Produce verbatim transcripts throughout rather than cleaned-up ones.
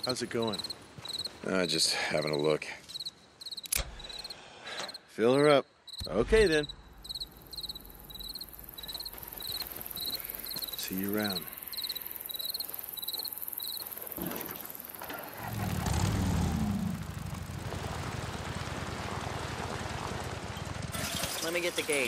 How's it going? Uh, just having a look. Fill her up. Okay, then. See you around. Let me get the gate.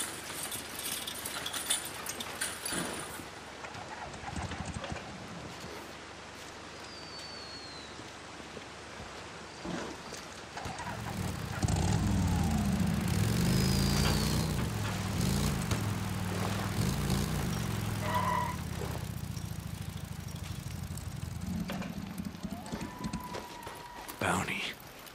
Bounty.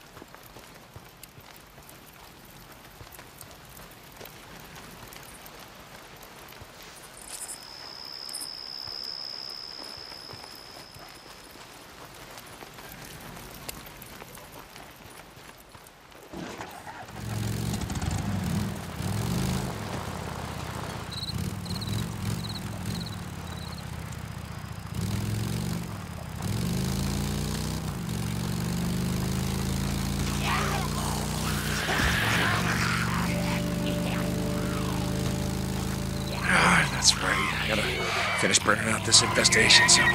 That's right. I gotta finish burning out this infestation zone.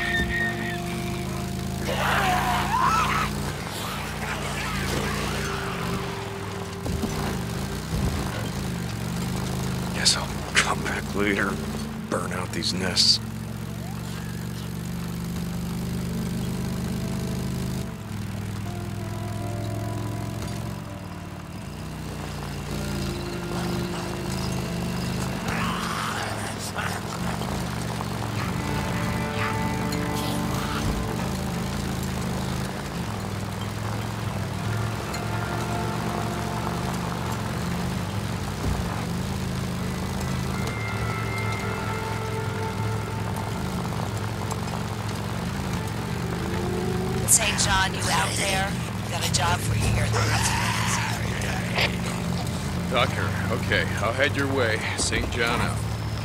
Guess I'll come back later, burn out these nests. Saint John, you out there? Got a job for you here at the Hudson. Tucker, okay, I'll head your way. Saint John out.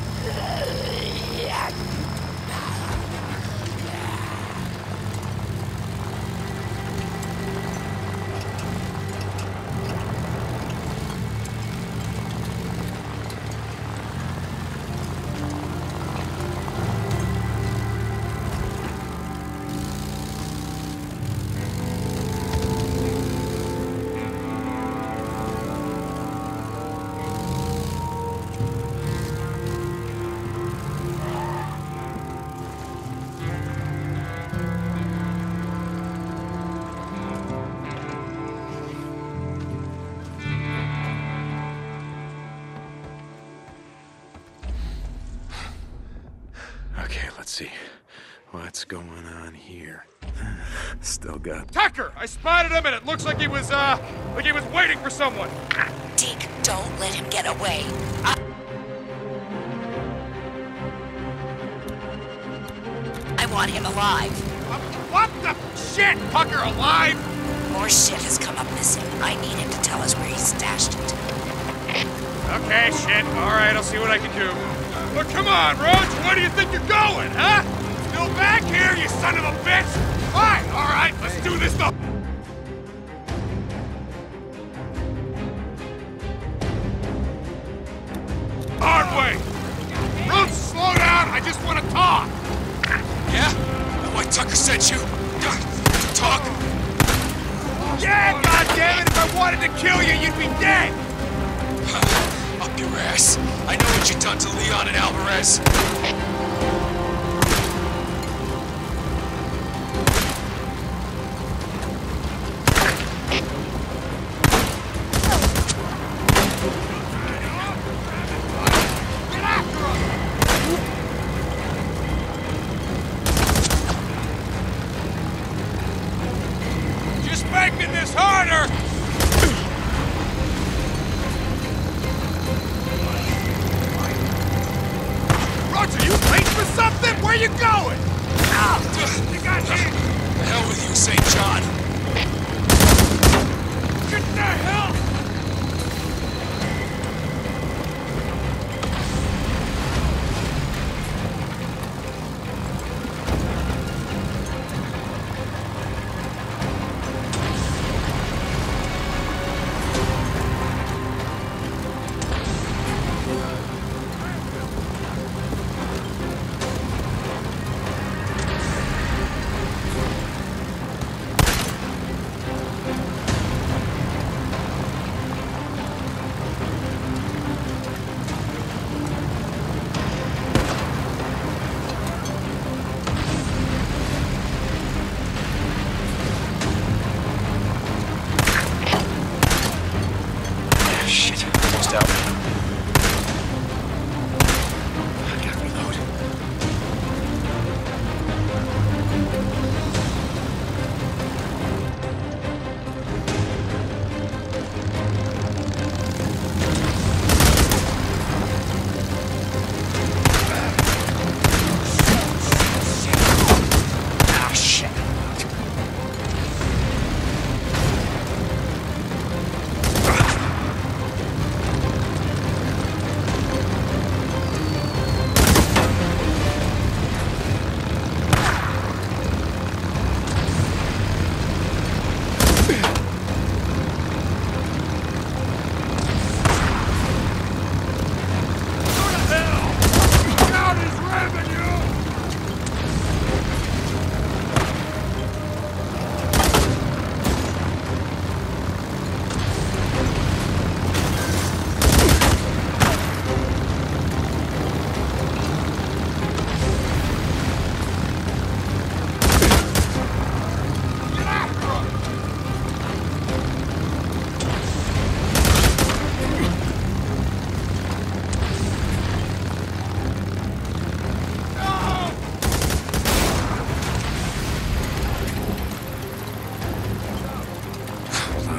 Okay, let's see. What's going on here? Still got... Tucker! I spotted him and it looks like he was, uh, like he was waiting for someone. Deke, don't let him get away. I I want him alive. Uh, what the shit? Tucker alive? More shit has come up missing. I need him to tell us where he stashed it. Okay, shit. All right, I'll see what I can do. But come on, Roach, where do you think you're going, huh? Still back here, you son of a bitch? Fine, all right, let's do this the... hard way. Roach, slow down, I just want to talk. Yeah? Why Tucker sent you? Talk? Yeah, goddammit, if I wanted to kill you, you'd be dead. Up your ass. I know what you've done to Leon and Alvarez. Making this harder! Roger, you late for something? Where you going? Oh, you got me! The hell with you, Saint John. Get the hell!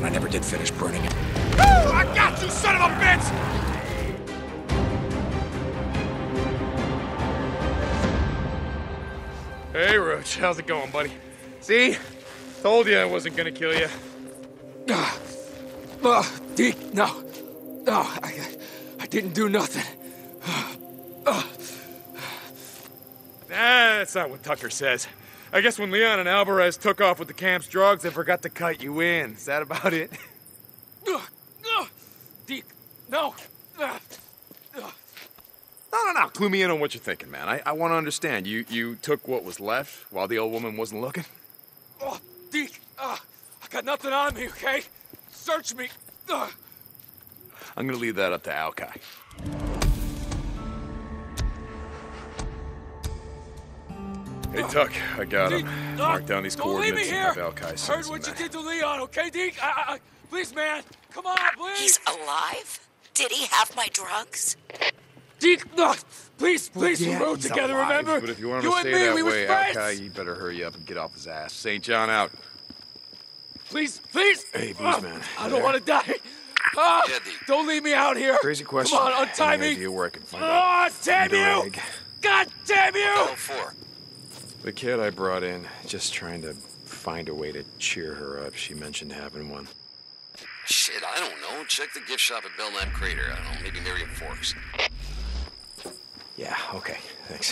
I never did finish burning it. Woo! I got you, son of a bitch! Hey, Roach, how's it going, buddy? See? Told you I wasn't gonna kill you. Ah, oh, Deke, no. No, I, I didn't do nothing. Nah, that's not what Tucker says. I guess when Leon and Alvarez took off with the camp's drugs, they forgot to cut you in. Is that about it? Deke, no. No, no, no. Clue me in on what you're thinking, man. I, I want to understand. You you took what was left while the old woman wasn't looking? Oh, Deke, uh, I got nothing on me, okay? Search me. Uh. I'm gonna leave that up to Alkai. Hey, Tuck, I got him. Deke, Mark down these don't leave me coordinates here. and have Alkai send Heard some what you men. did to Leon, okay, Deke? I, I, I, please, man. Come on, please. He's alive? Did he have my drugs? Deke, no. Please, please, Yeah, we rode he's together, alive, remember? But if you want you him to and stay me, that we way, was friends. Alkai, you better hurry up and get off his ass. Saint John out. Please, please. Hey, Ah, Beastman. I You don't there? want to die. Ah, Yeah, Deke. don't leave me out here. Crazy question. Come on, untie Any me. idea where I can find Ah, out? damn Either you! egg. God damn you! Go for. The kid I brought in, just trying to find a way to cheer her up. She mentioned having one. Shit, I don't know. Check the gift shop at Belknap Crater. I don't know, maybe Marion Forks. Yeah, okay, thanks.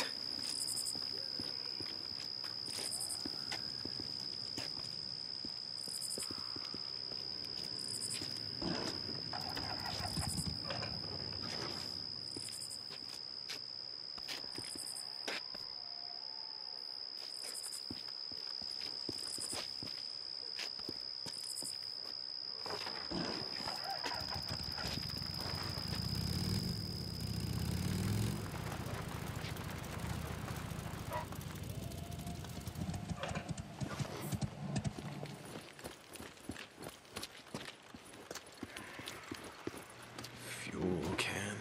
Fuel can.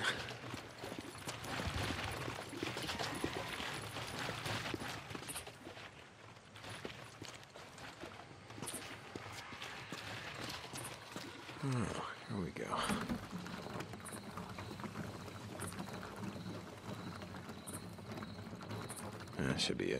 Oh, here we go. That should be it.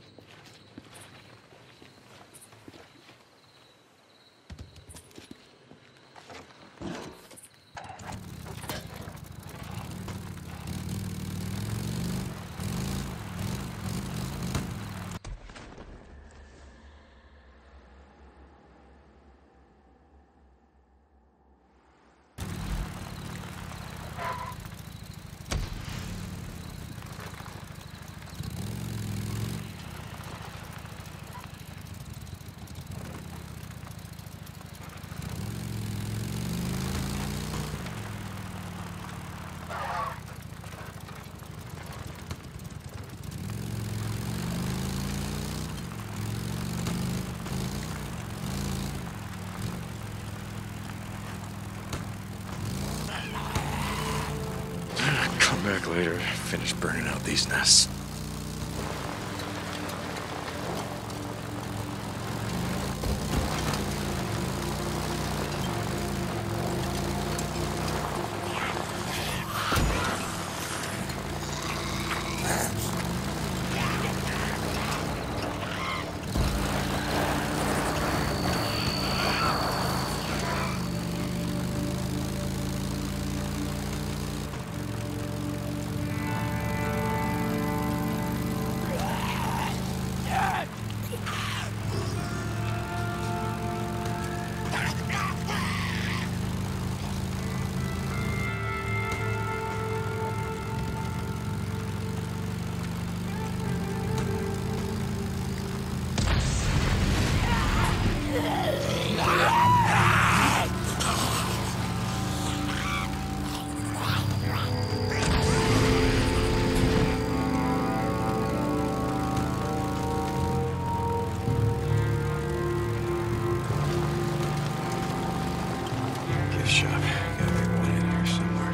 Come back later, finish burning out these nests. Gift shop. Gotta be one in here somewhere.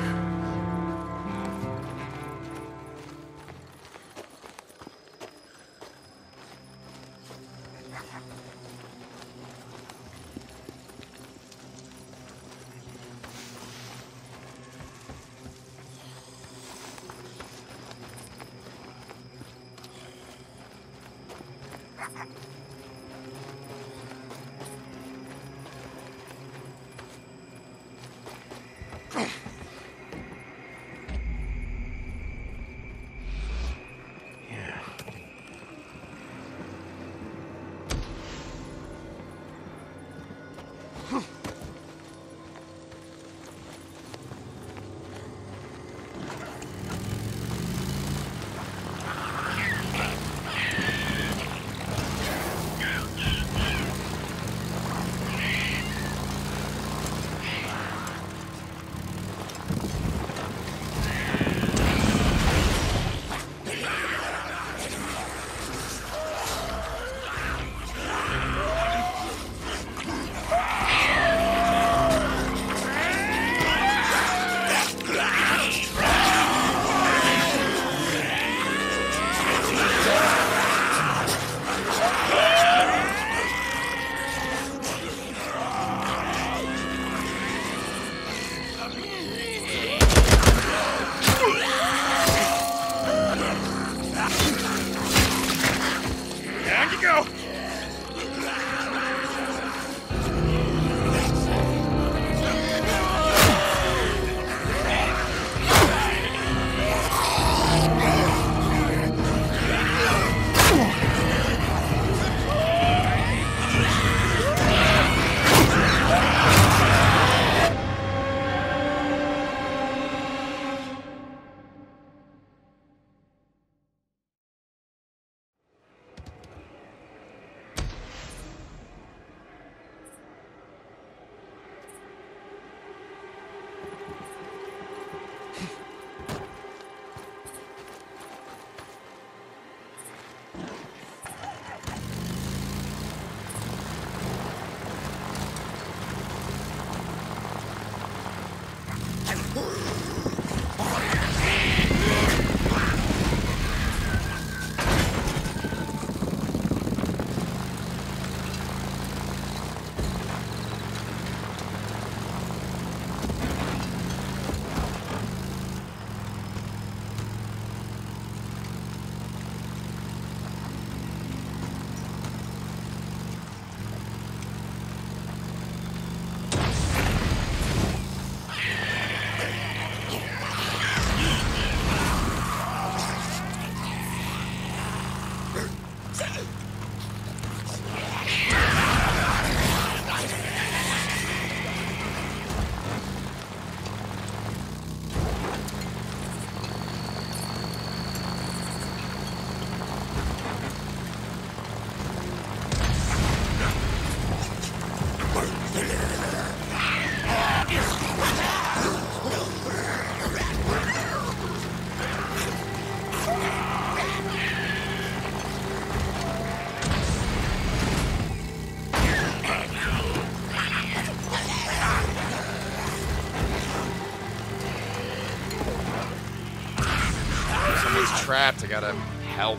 trapped. I gotta help.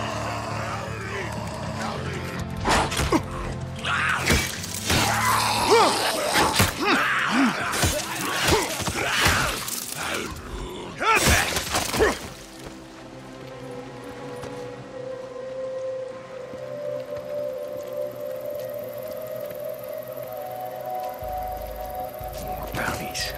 More bounties.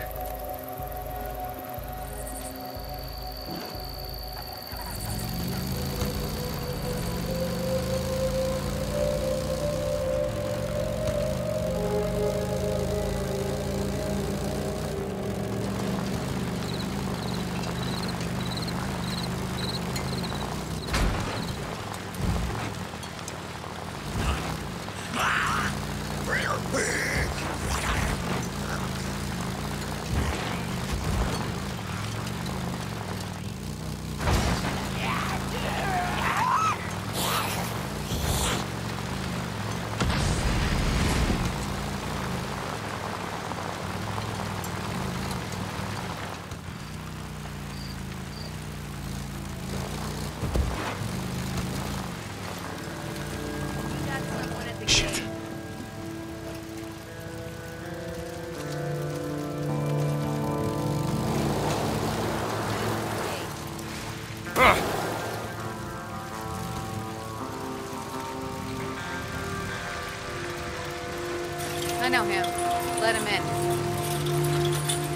Shit. I know him. Let him in.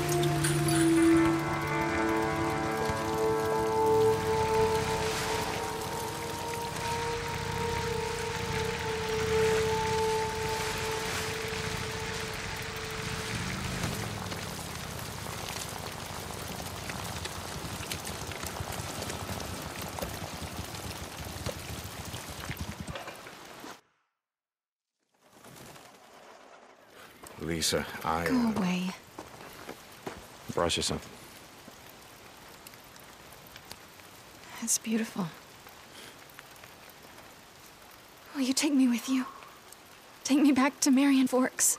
Lisa, I Go uh, away. brought you something. It's beautiful. Will you take me with you? Take me back to Marion Forks.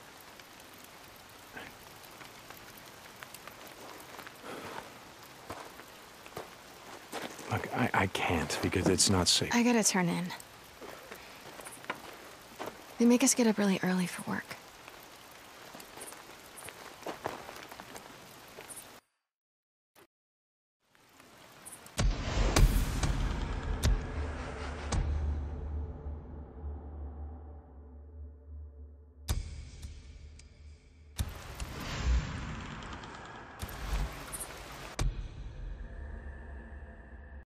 Look, I, I can't because it's not safe. I gotta turn in. They make us get up really early for work.